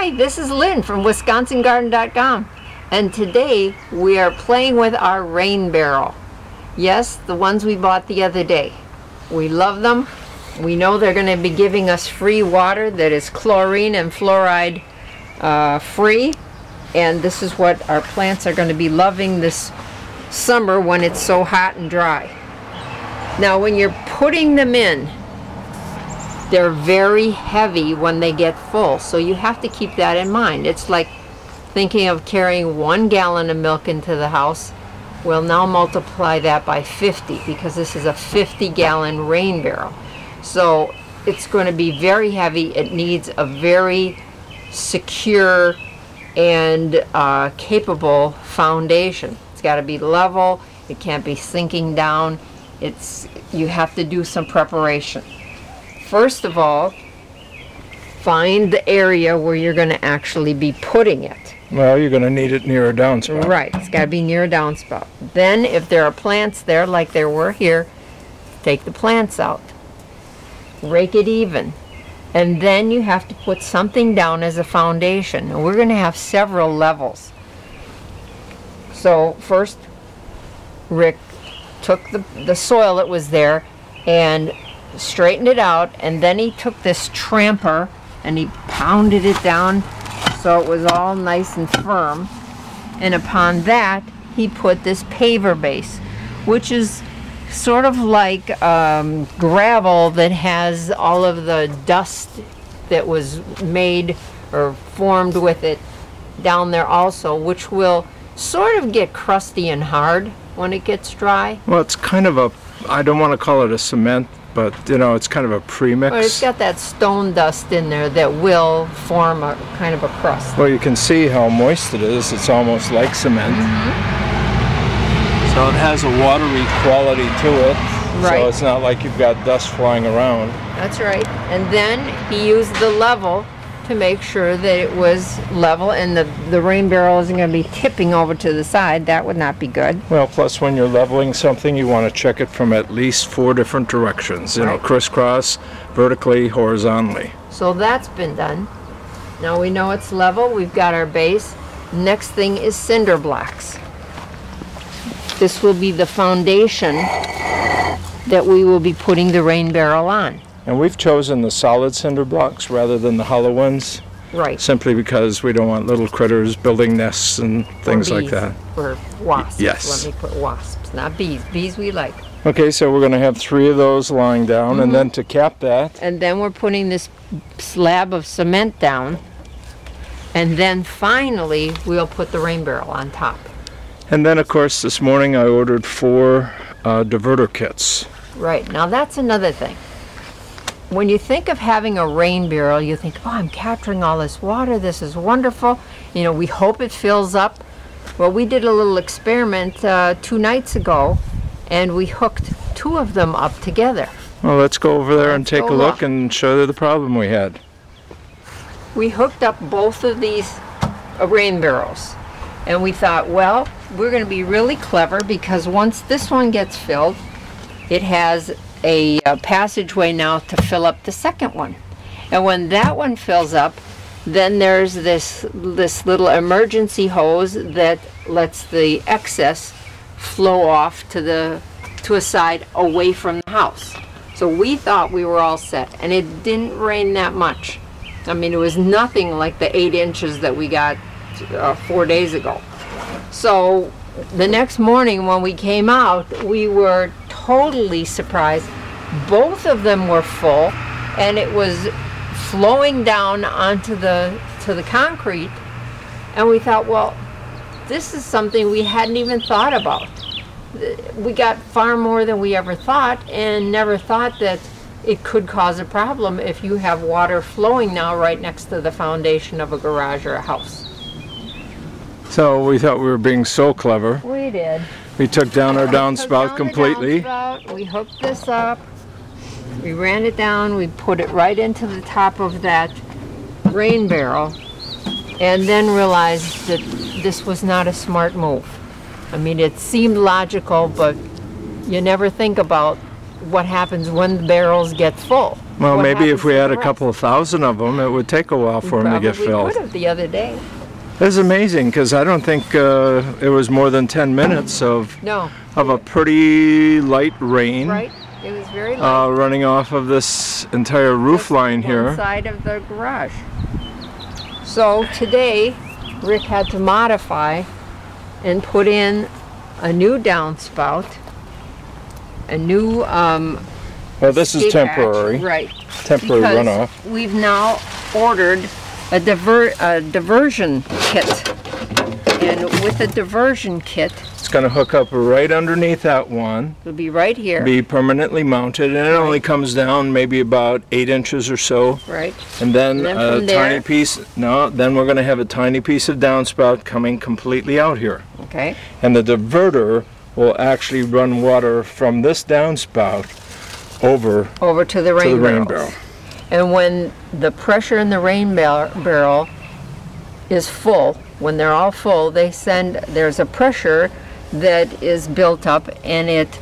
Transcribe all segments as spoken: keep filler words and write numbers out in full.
Hi, this is Lynn from Wisconsin Garden dot com, and today we are playing with our rain barrel. Yes, the ones we bought the other day. We love them. We know they're going to be giving us free water that is chlorine and fluoride uh, free, and this is what our plants are going to be loving this summer when it's so hot and dry. Now when you're putting them in, they're very heavy when they get full, so you have to keep that in mind. It's like thinking of carrying one gallon of milk into the house. We'll now multiply that by fifty because this is a fifty gallon rain barrel. So it's going to be very heavy. It needs a very secure and uh, capable foundation. It's got to be level. It can't be sinking down. It's, you have to do some preparation. First of all, find the area where you're going to actually be putting it. Well, you're going to need it near a downspout. Right, it's got to be near a downspout. Then, if there are plants there, like there were here, take the plants out. Rake it even. And then you have to put something down as a foundation. And we're going to have several levels. So, first, Rick took the, the soil that was there and straightened it out, and then he took this tramper and he pounded it down so it was all nice and firm, and upon that he put this paver base, which is sort of like um, gravel that has all of the dust that was made or formed with it down there also, which will sort of get crusty and hard when it gets dry. Well, it's kind of a, I don't want to call it a cement, but you know, it's kind of a premix. But it's got that stone dust in there that will form a kind of a crust. Well, you can see how moist it is. It's almost like cement. Mm-hmm. So it has a watery quality to it. Right. So it's not like you've got dust flying around. That's right. And then he used the level to make sure that it was level, and the, the rain barrel isn't going to be tipping over to the side. That would not be good. Well, plus when you're leveling something, you want to check it from at least four different directions. You Right. know, crisscross, vertically, horizontally. So that's been done. Now we know it's level. We've got our base. Next thing is cinder blocks. This will be the foundation that we will be putting the rain barrel on. And we've chosen the solid cinder blocks rather than the hollow ones. Right. Simply because we don't want little critters building nests and things Or like bees, that. Or wasps. Yes. Let me put wasps, not bees. Bees we like. Okay, so we're going to have three of those lying down, Mm-hmm. and then to cap that, And then we're putting this slab of cement down. And then finally, we'll put the rain barrel on top. and then of course this morning I ordered four uh, diverter kits. Right. Now that's another thing. When you think of having a rain barrel, you think, oh, I'm capturing all this water. This is wonderful. You know, we hope it fills up. Well, we did a little experiment uh, two nights ago, and we hooked two of them up together. Well, let's go over there and Let's take go a look look. and show you the problem we had. We hooked up both of these uh, rain barrels, and we thought, well, we're going to be really clever because once this one gets filled, it has a uh, passageway now to fill up the second one. And when that one fills up, then there's this this little emergency hose that lets the excess flow off to the to a side away from the house. So we thought we were all set, and it didn't rain that much. I mean, it was nothing like the eight inches that we got uh, four days ago. So the next morning when we came out, we were totally surprised. Both of them were full, and it was flowing down onto the to the concrete, and we thought, well, this is something we hadn't even thought about. We got far more than we ever thought, and never thought that it could cause a problem if you have water flowing now right next to the foundation of a garage or a house. So we thought we were being so clever. We did. We took down our We took downspout down the completely. downspout, we hooked this up, we ran it down, we put it right into the top of that rain barrel, and then realized that this was not a smart move. I mean, it seemed logical, but you never think about what happens when the barrels get full. Well, what maybe if happens we to had the a rest? couple of thousand of them, it would take a while for them to get Probably filled. could have the other day. It's amazing because I don't think uh, it was more than ten minutes of No. of a pretty light rain. Right. It was very light. Uh, running off of this entire roof line here. One side of the garage. So today, Rick had to modify and put in a new downspout, a new um, Well, this is escape hatch. temporary. Right. Temporary Because runoff. we've now ordered a, diver a diversion kit. And with the diversion kit, It's going to hook up right underneath that one, it'll be right here. be permanently mounted, and it Right. only comes down maybe about eight inches or so. Right. And then, And then a from tiny there- piece, no, then we're going to have a tiny piece of downspout coming completely out here. Okay. And the diverter will actually run water from this downspout over Over to the to rain the rain barrels. barrel. And when the pressure in the rain bar barrel is full, when they're all full, they send, there's a pressure that is built up, and it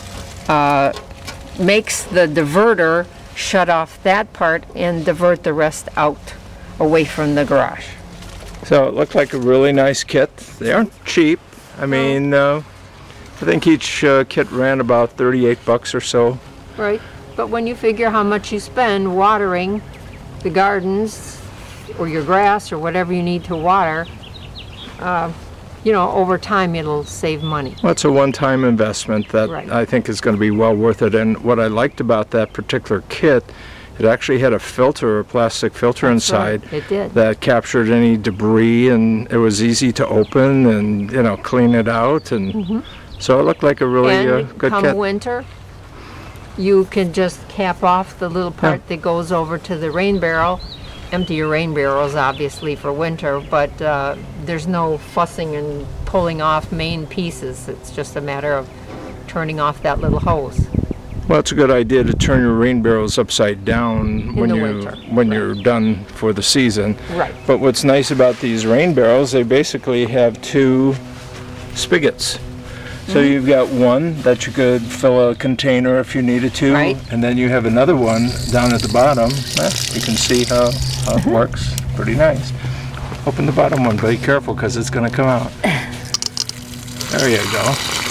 uh, makes the diverter shut off that part and divert the rest out away from the garage. So it looked like a really nice kit. They aren't cheap. I mean, uh, I think each uh, kit ran about thirty-eight bucks or so. Right. But when you figure how much you spend watering the gardens or your grass or whatever you need to water, uh, you know, over time it'll save money. Well, it's a one-time investment that Right. I think is going to be well worth it. And what I liked about that particular kit, it actually had a filter, a plastic filter That's right. inside It did. that captured any debris, and it was easy to open and, you know, clean it out. And so it looked like a really and uh, good come kit. winter, you can just cap off the little part that goes over to the rain barrel. Empty your rain barrels, obviously, for winter, but uh, there's no fussing and pulling off main pieces. It's just a matter of turning off that little hose. Well, it's a good idea to turn your rain barrels upside down when the you winter, when right. you're done for the season. Right. But what's nice about these rain barrels, they basically have two spigots. So Mm-hmm. you've got one that you could fill a container if you needed to, Right. and then you have another one down at the bottom. Eh, you can see how, how it works. Pretty nice. Open the bottom one, but be careful because it's going to come out. There you go.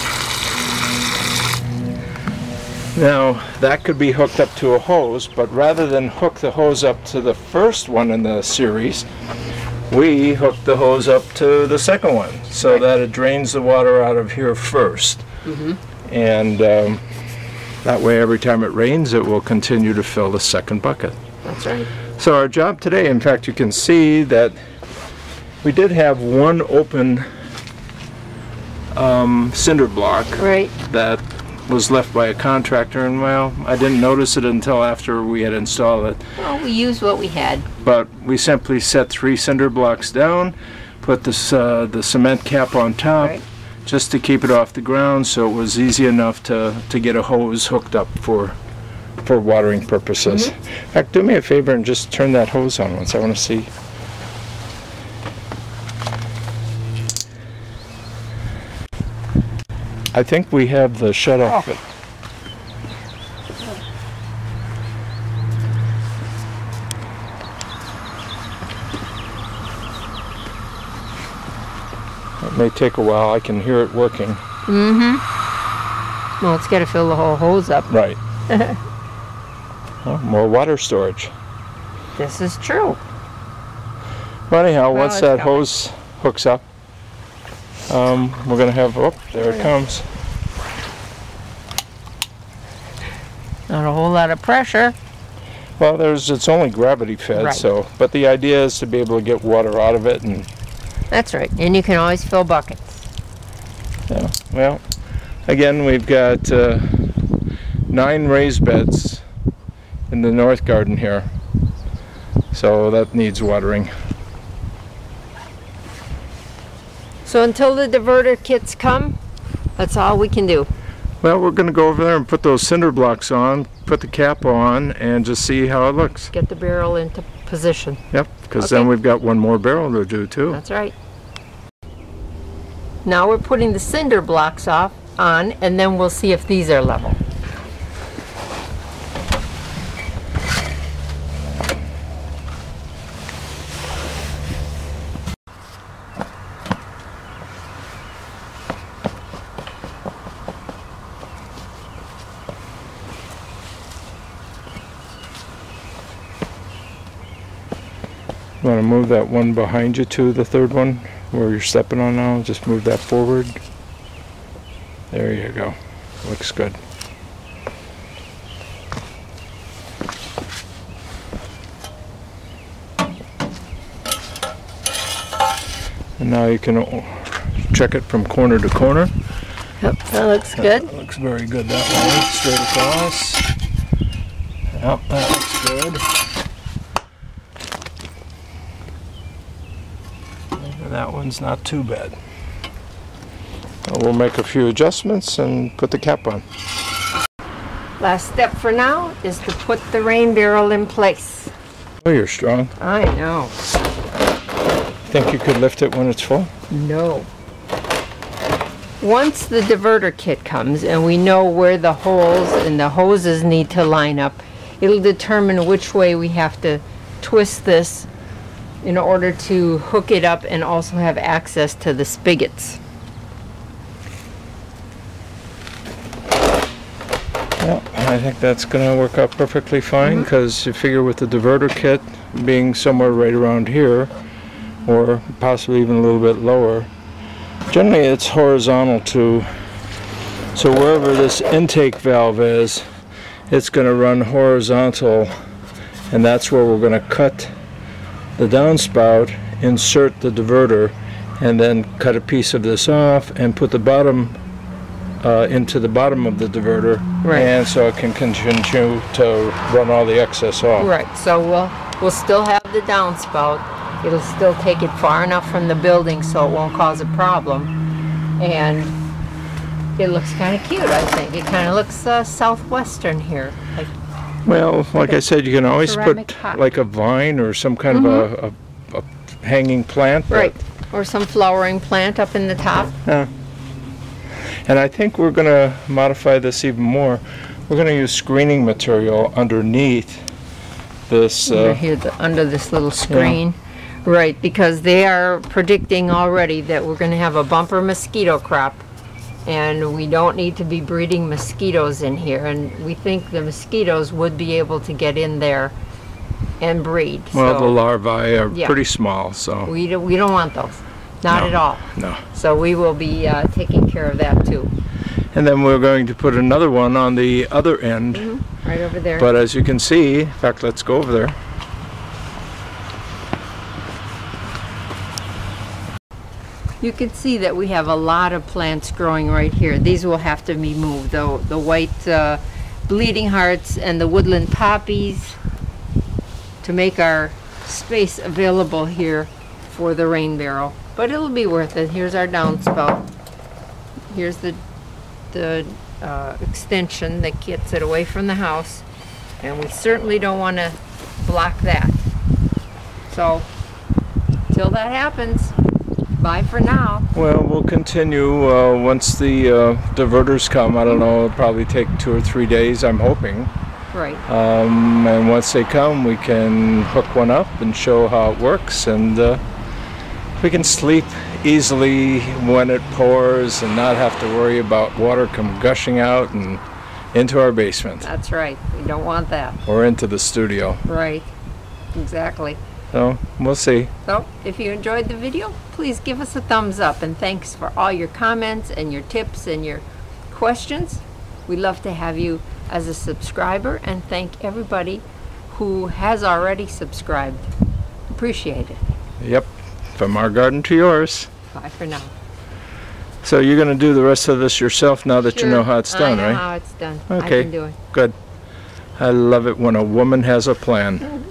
Now, that could be hooked up to a hose, but rather than hook the hose up to the first one in the series, we hooked the hose up to the second one so Right. that it drains the water out of here first. Mm-hmm. And um, that way, every time it rains, it will continue to fill the second bucket. That's right. So our job today, in fact, you can see that we did have one open um, cinder block Right. that was left by a contractor, and well, I didn't notice it until after we had installed it. Well, we used what we had. But we simply set three cinder blocks down, put this, uh, the cement cap on top, Right. just to keep it off the ground, so it was easy enough to, to get a hose hooked up for for watering purposes. Mm-hmm. In fact, do me a favor and just turn that hose on once. I want to see. I think we have the shut off. Oh. It may take a while. I can hear it working. Mm-hmm. Well, it's got to fill the whole hose up. Right. Well, more water storage. This is true. Well, anyhow, Well, once it's that coming. hose hooks up, um, we're going to have, oh, there it comes. Not a whole lot of pressure. Well, there's, it's only gravity fed, Right. so, but the idea is to be able to get water out of it, and, That's right. And you can always fill buckets. yeah, well, again, we've got uh, nine raised beds in the north garden here, so that needs watering. So until the diverter kits come, that's all we can do. Well, we're going to go over there and put those cinder blocks on, put the cap on, and just see how it looks. Get the barrel into position. Yep, because Okay. then we've got one more barrel to do too. That's right. Now we're putting the cinder blocks off on, and then we'll see if these are level. Want to move that one behind you to the third one where you're stepping on now? Just move that forward. There you go. Looks good. And now you can check it from corner to corner. Yep, that looks good. That looks very good that way, straight across. Yep, that looks good. And that one's not too bad. Well, we'll make a few adjustments and put the cap on. Last step for now is to put the rain barrel in place. Oh, you're strong. I know. Think you could lift it when it's full? No. Once the diverter kit comes and we know where the holes and the hoses need to line up, it'll determine which way we have to twist this in order to hook it up and also have access to the spigots. Yeah, I think that's going to work out perfectly fine, because mm-hmm. you figure with the diverter kit being somewhere right around here, or possibly even a little bit lower, generally it's horizontal to, so wherever this intake valve is, it's going to run horizontal, and that's where we're going to cut the downspout, insert the diverter, and then cut a piece of this off and put the bottom uh, into the bottom of the diverter, right. And so it can continue to run all the excess off. Right, so we'll, we'll still have the downspout. It'll still take it far enough from the building so it won't cause a problem. And it looks kind of cute, I think. It kind of looks uh, southwestern here. Like, well, like I said, you can always put pot. like a vine or some kind mm-hmm. of a, a, a hanging plant. Right, or some flowering plant up in the top. Yeah. And I think we're going to modify this even more. We're going to use screening material underneath this. Uh, under here, the, under this little screen. Yeah. Right, because they are predicting already that we're going to have a bumper mosquito crop, and we don't need to be breeding mosquitoes in here, and we think the mosquitoes would be able to get in there and breed. Well, so, the larvae are yeah. pretty small, so we do, we don't want those, not no, at all. No. So we will be uh, taking care of that too. And then we're going to put another one on the other end, mm-hmm. right over there. But as you can see, in fact, let's go over there. You can see that we have a lot of plants growing right here. These will have to be moved, though. The white uh, bleeding hearts and the woodland poppies, to make our space available here for the rain barrel. But it'll be worth it. Here's our downspout. Here's the, the uh, extension that gets it away from the house. And we certainly don't want to block that. So, till that happens, bye for now. Well, we'll continue uh, once the uh, diverters come. I don't know, it'll probably take two or three days, I'm hoping. Right. Um, and once they come, we can hook one up and show how it works, and uh, we can sleep easily when it pours and not have to worry about water come gushing out and into our basement. That's right. We don't want that. Or into the studio. Right. Exactly. So, we'll see. So, if you enjoyed the video, please give us a thumbs up, and thanks for all your comments and your tips and your questions. We'd love to have you as a subscriber, and thank everybody who has already subscribed. Appreciate it. Yep. From our garden to yours. Bye for now. So you're going to do the rest of this yourself now that Sure. you know how it's done, I know right? how it's done. Okay. I can do it. Good. I love it when a woman has a plan.